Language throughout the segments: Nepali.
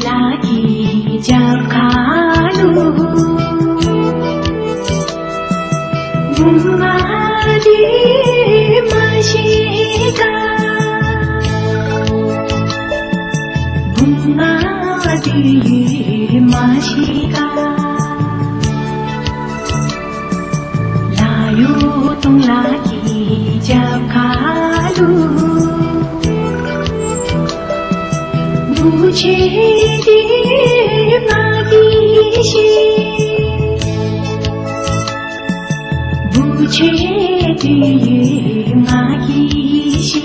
लागि जब खालु बुम्बादी मासिका लायो तुम लागि जब खालु बुझे दिए मागिसी बुझे दिए मागिसी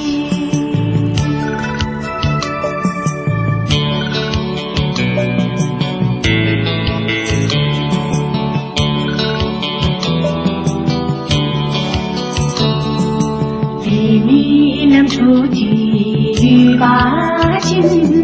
नीलम छोटी बाजिन